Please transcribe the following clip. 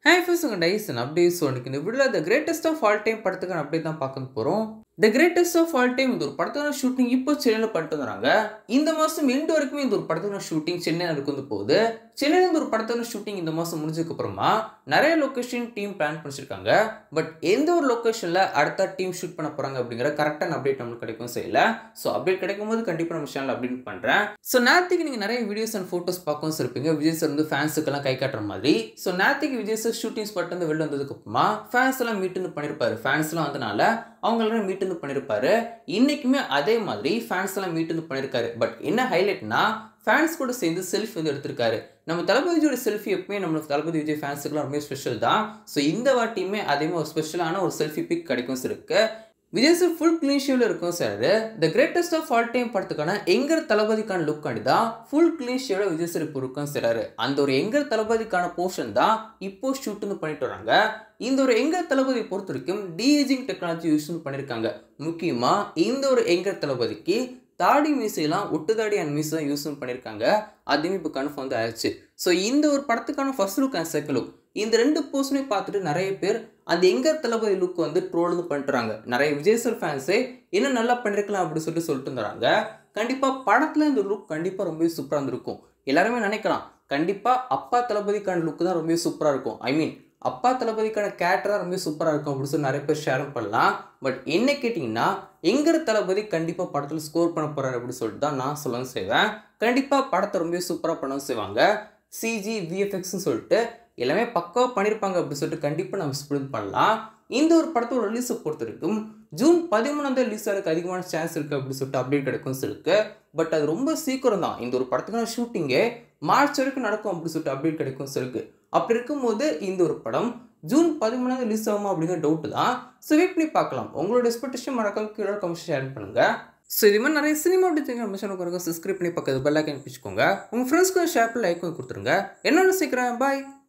Hi friends, உங்க டைஸ் updates இந்த வீடியோல The Greatest of All Time படத்துக்கான அப்டேட் தான் பார்க்க போறோம். The Greatest of All Time இந்த ஒரு படத்தோட ஷூட்டிங் இப்போ சென்னையில பண்ணிட்டு வராங்க. இந்த மாசம் எண்ட் வரைக்கும் இந்த ஒரு படத்தோட ஷூட்டிங் சென்னையில நடந்து போகுது. சென்னையில இந்த ஒரு படத்தோட ஷூட்டிங் இந்த மாசம் முடிஞ்சதுக்கு அப்புறமா நிறைய லொகேஷன் டீம் பிளான் பண்ணிருக்காங்க. பட் எந்த ஒரு லொகேஷன்ல அடுத்த டீம் ஷூட் பண்ண போறாங்க அப்படிங்கற கரெக்ட்டான அப்டேட் நமக்கு கிடைக்கும் செய்யல. சோ அப்டேட் கிடைக்கும்போது கண்டிப்பா நம்ம சேனல்ல அப்டேட் பண்றேன். சோ நேத்துக்கு நீங்க நிறைய வீடியோஸ் அண்ட் போட்டோஸ் பார்க்கவும் இருப்பீங்க. விஜய் சார் வந்து ஃபேன்ஸ்க்கு எல்லாம் கை காட்டுற மாதிரி. சோ நேத்துக்கு விஜய் சார் ஷூட்டிங் ஸ்பாட் வந்து வெளில வந்ததுக்கு அப்புறமா ஃபேன்ஸ் எல்லாம் மீட் பண்ணிருப்பாரு. ஃபேன்ஸ் எல்லாம் வந்தனால அவங்க எல்லாரும் மீட் பண்ணிருப்பாரு. இன்னைக்குமே அதே மாதிரி ஃபேன்ஸ் எல்லாம் மீட் பண்ணிருக்காரு. பட் என்ன ஹைலைட்னா ஃபேன்ஸ் கூட சேர்ந்து செல்ஃபி வந்து எடுத்திருக்காரு. நம்ம தளபதியோட செல்ஃபி எப்பவுமே நம்ம தளபதி விஜய் ஃபேன்ஸுக்குலாம் ரொம்ப ஸ்பெஷல் தான். ஸோ இந்த வாட்டியுமே அதே மாதிரி ஒரு ஸ்பெஷலான ஒரு செல்ஃபி பிக் கிடைக்கும் இருக்கு. விஜய் சார் ஃபுல் கிளீன் ஷேவ்ல இருக்கும் sir. The greatest of all time படத்துக்கான எங்கர் தளபதிக்கான லுக் தான் ஃபுல் கிளீன் ஷேவ்ல விஜய் சார் இப்போ இருக்கும் சார். அந்த ஒரு எங்கர் தளபதிக்கான போர்ஷன் தான் இப்போ ஷூட்னு பண்ணிட்டு வராங்க. இந்த ஒரு எங்கர் தளபதியை பொறுத்த வரைக்கும் டிஏஜிங் டெக்னாலஜி யூஸ் பண்ணிருக்காங்க. முக்கியமா இந்த ஒரு எங்கர் தளபதிக்கு தாடி மீசையெல்லாம் ஒட்டு தாடி அண்ட் மீசை தான் யூஸ் பண்ணியிருக்காங்க. அதுவுமே இப்போ கன்ஃபார்ம் வந்து ஆயிடுச்சு. ஸோ இந்த ஒரு படத்துக்கான first look and second look இந்த ரெண்டு போஸ்டுமே பார்த்துட்டு நிறைய பேர் அந்த எங்கர் தளபதி லுக் வந்து ட்ரோல் பண்ணிட்டுறாங்க. நிறைய விஜய் சார் ஃபேன்ஸே இன்னும் நல்லா பண்ணிருக்கலாம் அப்படின்னு சொல்லிட்டு இருந்தாங்க. கண்டிப்பாக படத்தில் இந்த லுக் கண்டிப்பாக ரொம்ப சூப்பராக இருந்திருக்கும். எல்லாருமே நினைக்கலாம் கண்டிப்பாக அப்பா தளபதிக்கான லுக் தான் ரொம்ப சூப்பராக இருக்கும். ஐ மீன் அப்பா தளபதிக்கான கேரக்டராக ரொம்ப சூப்பராக இருக்கும் அப்படின்னு சொல்லி நிறைய பேர் ஷேர் பண்ணலாம். பட் என்ன கேட்டிங்கன்னா எங்கர் தளபதி கண்டிப்பாக படத்தில் ஸ்கோர் பண்ண போகிறாரு அப்படின்னு சொல்லிட்டு தான் நான் சொல்லவும் செய்வேன். கண்டிப்பாக படத்தை ரொம்ப சூப்பராக பண்ணவும் செய்வாங்க. சிஜி விஎஃப்எக்ஸ்ன்னு சொல்லிட்டு எல்லாமே பக்காவாக பண்ணியிருப்பாங்க அப்படின்னு சொல்லிட்டு கண்டிப்பாக நம்ம ஸ்ப்ரெட் பண்ணலாம். இந்த ஒரு படத்தோட ரிலீஸை பொறுத்த வரைக்கும் ஜூன் 13 ரிலீஸ் ஆகிறதுக்கு அதிகமான சான்ஸ் இருக்குது அப்படின்னு சொல்லிட்டு அப்டேட் கிடைக்கும் இருக்கு. பட் அது ரொம்ப சீக்கிரம் தான். இந்த ஒரு படத்துக்கான ஷூட்டிங்கே மார்ச் வரைக்கும் நடக்கும் அப்படின்னு சொல்லிட்டு அப்டேட் கிடைக்கும் இருக்கு. அப்படி இருக்கும்போது இந்த ஒரு படம் ஜூன் 13 ரிலீஸ் ஆகுமா அப்படிங்கிற டவுட் தான். ஸோ வெயிட் பண்ணி பார்க்கலாம். உங்களோட எக்ஸ்பெக்டேஷன் மறக்காம கீழே கமெண்ட் ஷேர் பண்ணுங்க. ஸோ இது மாதிரி நிறைய சினிமா அப்படி நம்ம சேனலுக்கு சப்ஸ்கிரைப் பண்ணி பக்கத்து பெல் ஐக்கான் பிடிச்சிக்கோங்க. உங்கள் ஃப்ரெண்ட்ஸ்க்கு ஷேர் லைக் கொடுத்துருங்க. என்னென்னு சீக்கிரம் பாய்.